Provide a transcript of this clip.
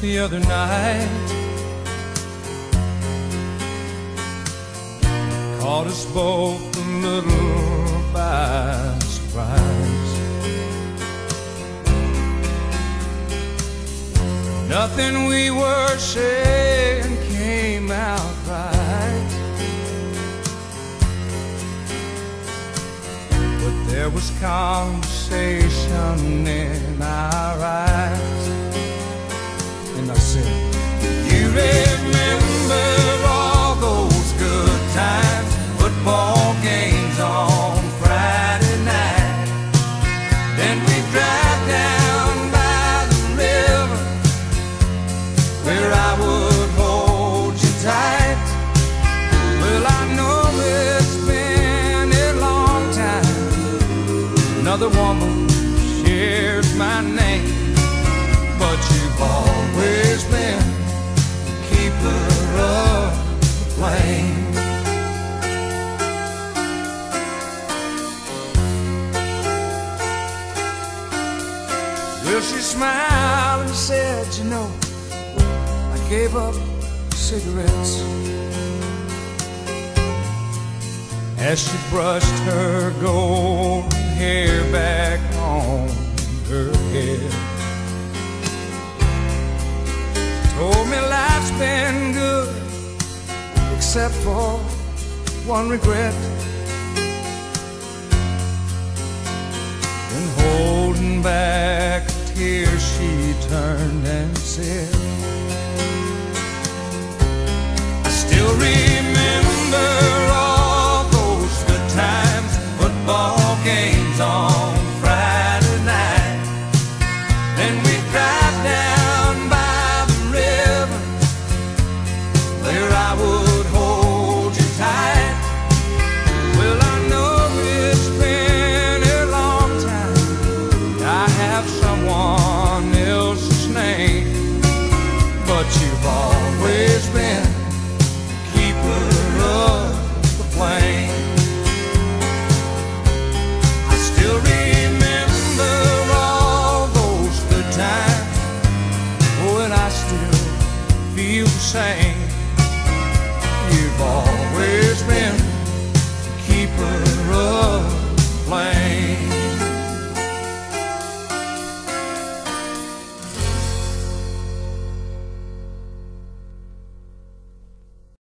the other night. Caught us both a little by surprise. Nothing we were saying came out right, but there was conversation in our eyes. And I said, you remember all those good times, football games on Friday night. Then we drive down by the river where I would hold you tight. Well, I know it's been a long time. Another woman shares my name, but you've always been the keeper of the flame. Well, she smiled and said, you know, I gave up cigarettes. As she brushed her golden hair back on her head, told me life's been good, except for one regret. Then holding back a tear, she turned and said, I still remember all those good times, football games on Friday night. Then we drive down by the river where I would hold you tight. Well, I know it's been a long time. I have someone else's name, but you've always been the keeper of the flame. I still remember all those good times, oh, and I still feel the same. You've always been